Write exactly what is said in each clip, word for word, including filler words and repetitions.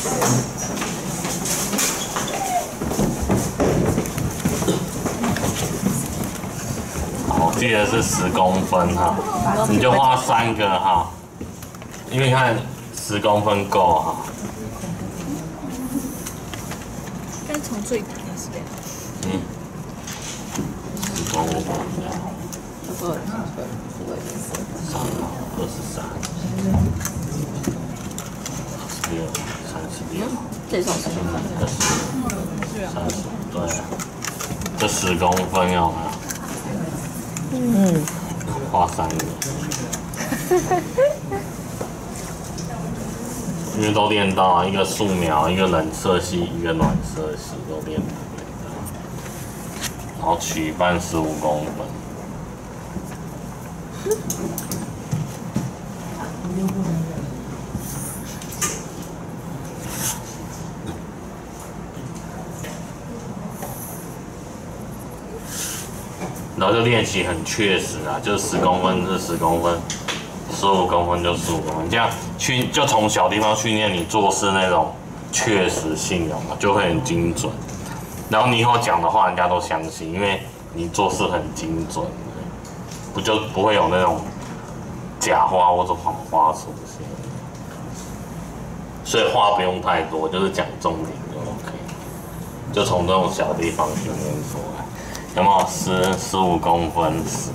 我记得是十公分哈，你就画三个哈，因为看十公分够哈。 该从最底开始练。 嗯，十公分。 二二三二十三，二十六，三十六。 这种是二十，三十，对，这十公分有没有？嗯，画三个，因为都练到啊，一个素描，一个冷色系，一个暖色系都练到，然后曲半十五公分。然后就练习很确实啊，就是十公分是十公分，十五公分就十五公分，这样去就从小地方训练你做事那种确实性有嘛，就会很精准。然后你以后讲的话，人家都相信，因为你做事很精准，不就不会有那种假话或者谎话出现。所以话不用太多，就是讲重点就 OK， 就从这种小地方训练出来。有没有十十五公分十？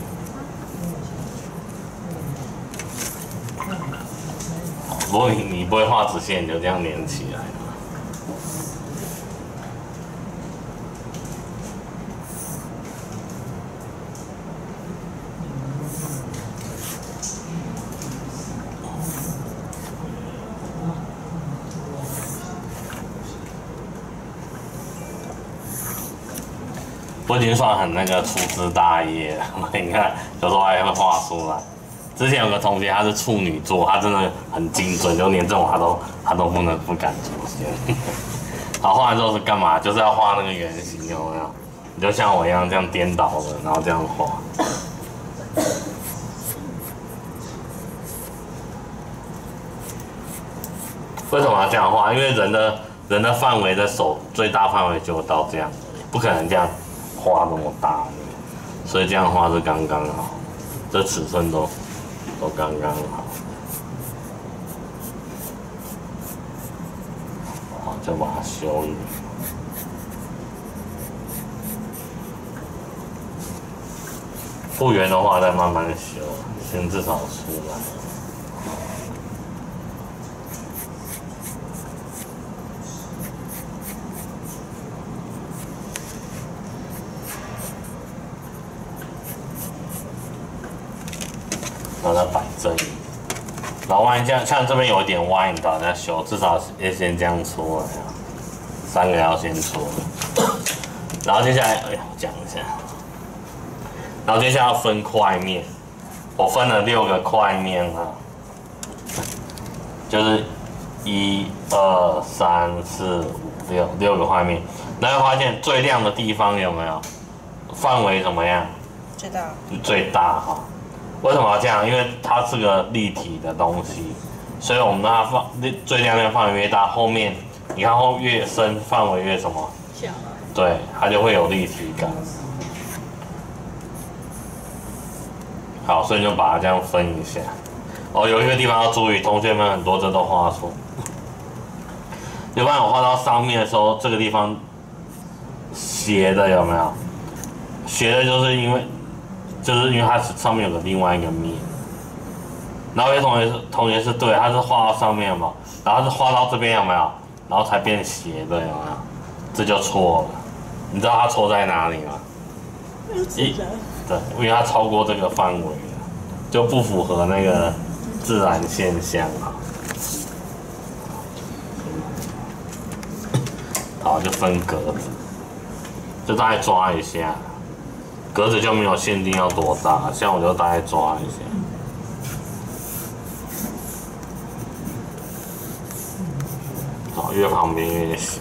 如果你你不会画直线，你就这样连起来。我已经算很那个粗枝大叶了，你看有时候还会画出来。之前有个同学他是处女座，他真的很精准，就连这种他都他都不能不敢出现。好，画完之后是干嘛？就是要画那个圆形，有没有？你就像我一样这样颠倒的，然后这样画。为什么要这样画？因为人的人的范围的手最大范围就到这样，不可能这样。画那么大，所以这样画是刚刚好，这尺寸都都刚刚好。好，再把它修一点。不圆的话再慢慢修，先至少出来。然后再摆正，然后弯这样，像这边有一点弯，你到再修，至少也先这样出来啊，三个要先出。然后接下来，哎呀，我讲一下，然后接下来要分块面，我分了六个块面啊，就是一二三四五六六个块面，然后发现最亮的地方有没有？范围怎么样？ 最大。 最大哈。为什么要这样？因为它是个立体的东西，所以我们让它放最亮的范围越大，后面你看后越深，范围越什么？小。对，它就会有立体感。好，所以就把它这样分一下。哦，有一个地方要注意，同学们很多这都画错。有发现我画到上面的时候，这个地方斜的有没有？斜的就是因为。就是因为它上面有个另外一个面，然后有同学是同学是对，他是画到上面嘛，然后是画到这边有没有？然后才变斜的有没有？这就错了。你知道它错在哪里吗？一，对，因为它超过这个范围了，就不符合那个自然现象啊。好，就分格子，就大概抓一下。格子就没有限定要多大，像我就大概抓一下。好，越旁边越小。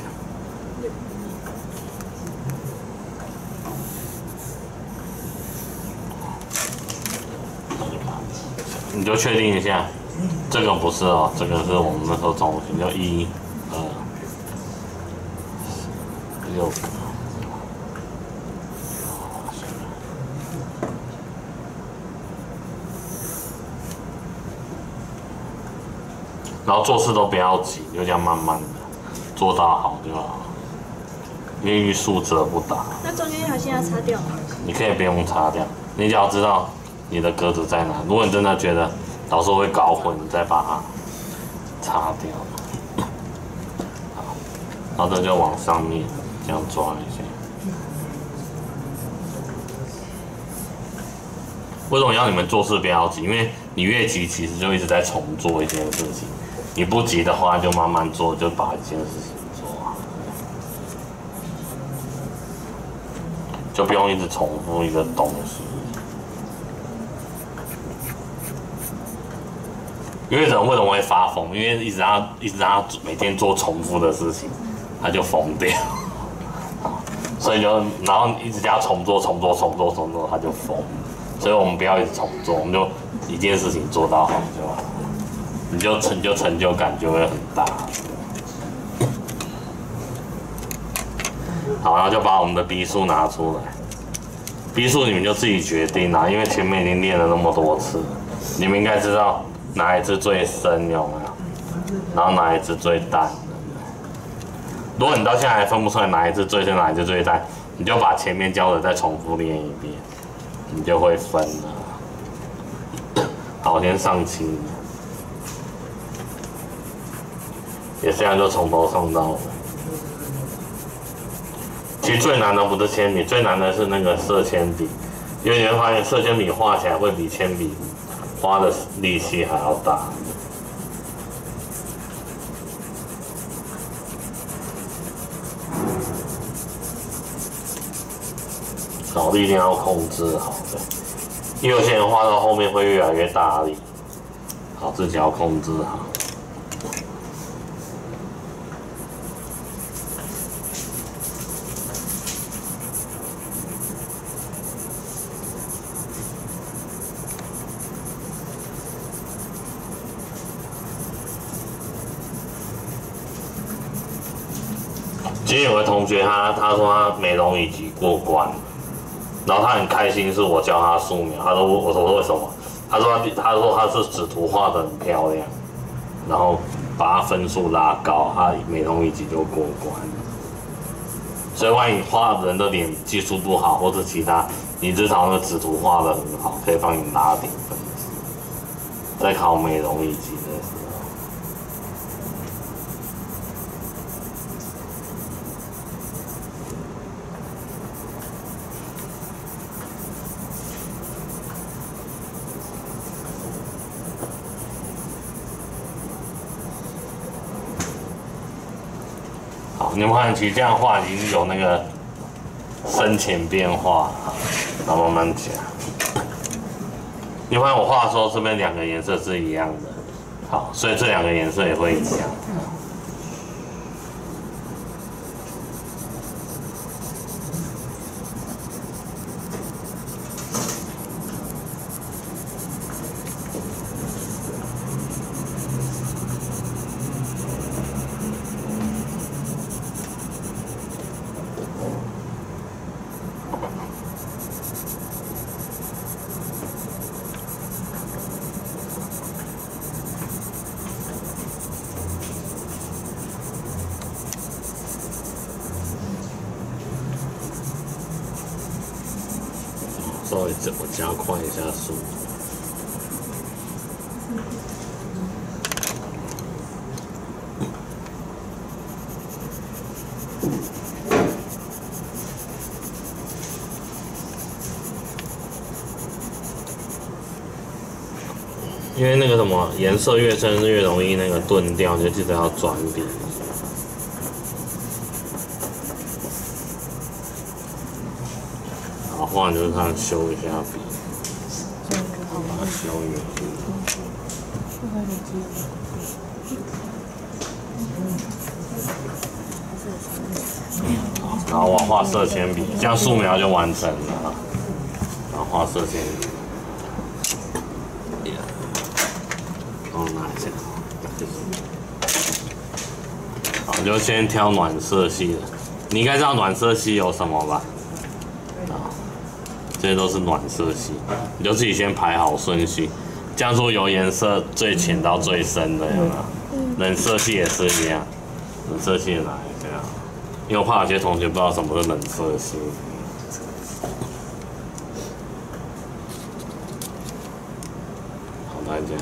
你就确定一下，这个不是哦，这个是我们那时候中心，就一、 二、六个。然后做事都不要急，就这样慢慢的做到好就好。因为欲速则不达。 那中间条线要擦掉吗？ 你可以不用擦掉，你只要知道你的格子在哪。如果你真的觉得老师会搞混，你再把它擦掉。好，然后这就往上面这样抓一下。为什么要你们做事不要急？因为你越急，其实就一直在重做一件事情。你不急的话，就慢慢做，就把一件事情做好，就不用一直重复一个东西。因为人为什么会发疯？因为一直让他一直让他每天做重复的事情，他就疯掉。所以就然后一直叫他重做、重做、重做、重做，他就疯。所以我们不要一直重做，我们就一件事情做到好就好，你就成就成就感就会很大。好，然后就把我们的笔数拿出来，笔数你们就自己决定啦，因为前面已经练了那么多次，你们应该知道哪一支最深有没有？然后哪一支最淡？如果你到现在还分不出来哪一支最深，哪一支最淡，你就把前面教的再重复练一遍。你就会分了。好，我先上轻，也这样就从头上到尾。其实最难的不是铅笔，最难的是那个色铅笔，因为你会发现色铅笔画起来会比铅笔花的力气还要大。脑力一定要控制好的，因为有些人画到后面会越来越大力，好，自己要控制好。今天有个同学他他说他美容乙级过关。然后他很开心，是我教他素描。他说我说为什么？他说他他说他是纸图画得很漂亮，然后把他分数拉高，他美容乙级就过关。所以万一你画人的脸技术不好，或者其他，你至少那个纸图画得很好，可以帮你拉顶分数。在考美容乙级的时候。你们看，其实这样画已经有那个深浅变化，然后慢慢加。你看我画的时候，这边两个颜色是一样的，好，所以这两个颜色也会一样。稍微我加快一下速度。因为那个什么颜色越深越容易那个钝掉，就记得要转笔。好，画完就是看修一下笔，把它修圆。好，然后我画色铅笔，这样素描就完成了。然后画色铅笔。哦，拿一下。 就先挑暖色系的。你应该知道暖色系有什么吧？啊，这些都是暖色系，你就自己先排好顺序。这样说由颜色最浅到最深的，有没有？冷色系也是一样，冷色系哪一个？因为我怕有些同学不知道什么是冷色系。好，来这样，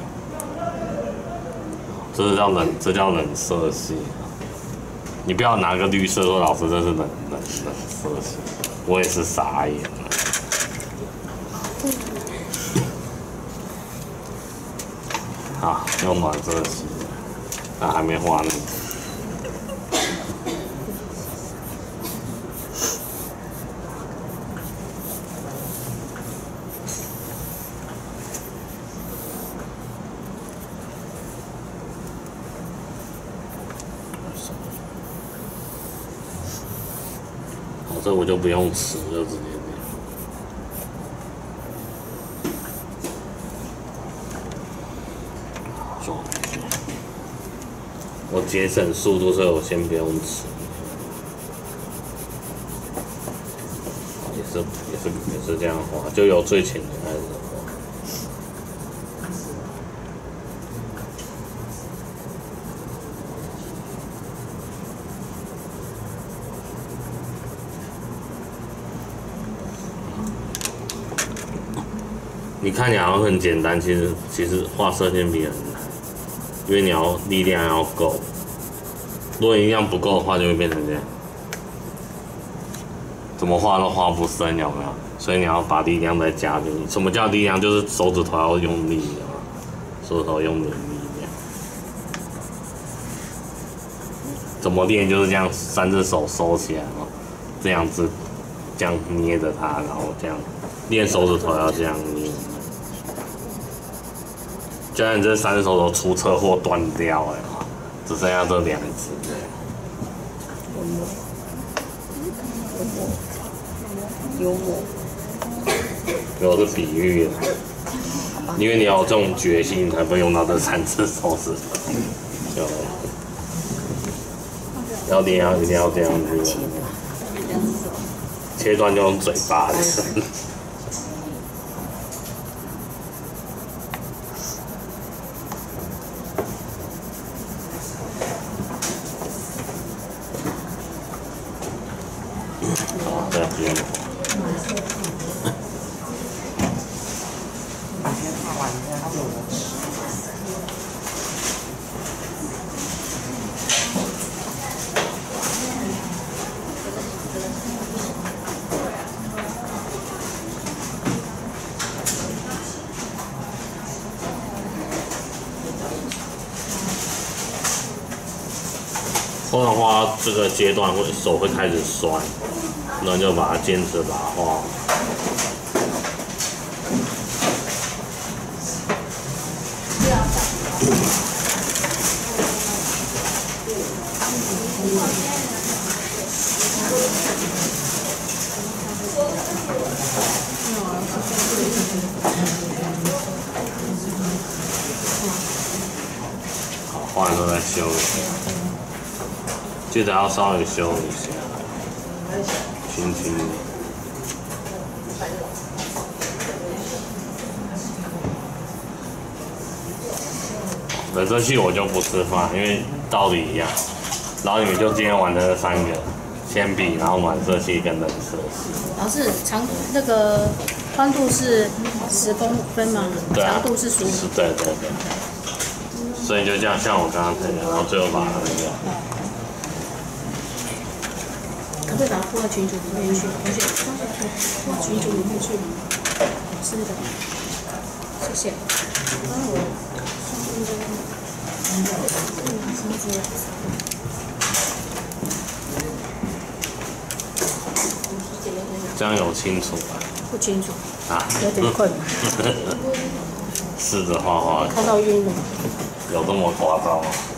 这是叫冷，这叫冷色系。你不要拿个绿色说老师这是冷冷冷色系，我也是傻眼了。好，用暖色系，但还没画那个。好，这我就不用吃，就直接这样。我节省速度，所以我先不用吃。也是也是也是这样画，就由最浅的开始画。你看起来好像很简单，其实其实画射线笔很难，因为你要力量要够。如果力量不够的话，就会变成这样，怎么画都画不深，有没有？所以你要把力量再加进去。什么叫力量？就是手指头要用力，有没有？手指头用点力量。怎么练？就是这样，三只手收起来嘛，这样子，这样捏着它，然后这样练手指头要这样捏。就算你这三只手都出车祸断掉了，只剩下这两只。 幽默， 有是比喻的，因为你要有这种决心，才不会用到这三只手指头。就要练要一定要这样子，切断就用嘴巴的。好，再不用。通常画这个阶段会手会开始酸，那就把它坚持把它画好。好，画完之后再修一下。记得要稍微修一下，轻轻的。冷色系我就不示范，因为道理一样。然后你们就今天玩的这三个，铅笔，然后暖色系跟冷色系。 老师，长那个宽度是十公分吗？ 对啊， 长度是十五。 对对对。所以就这样，像我刚刚这样，然后最后把那个。 可不可以把它铺到群组里面去？同学，铺到群组里面去。是的，谢谢。 这样有清楚吧？ 不清楚。 啊？ 有点困难。 试着画画。 看到晕了。 有这么夸张吗？